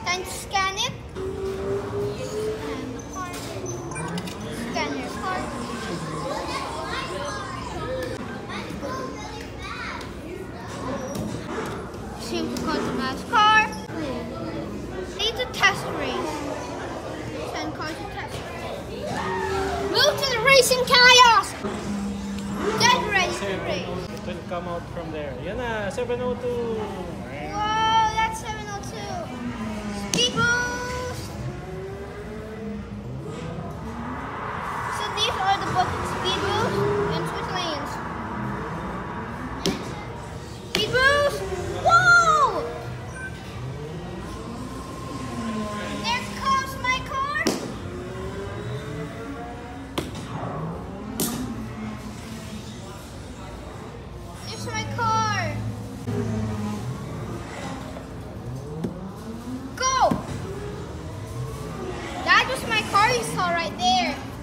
Time to scan it. And the card. Scan your card. Seem to call the NASCAR. Need to test race. Send cars to test race. Move to the racing chaos. Get ready to race. It will come out from there. Yan na, 702. Whoa, that's 702. Speed boost. So these are the buttons. Speed boost and switch lanes. Speed boost. Whoa! There comes my car. There's my car. Go! That was my car you saw right there.